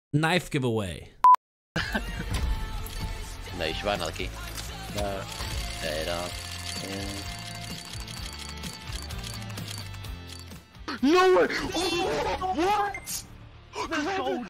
Knife giveaway. No, you should buy another key. No. There it are. No way! Oh, what?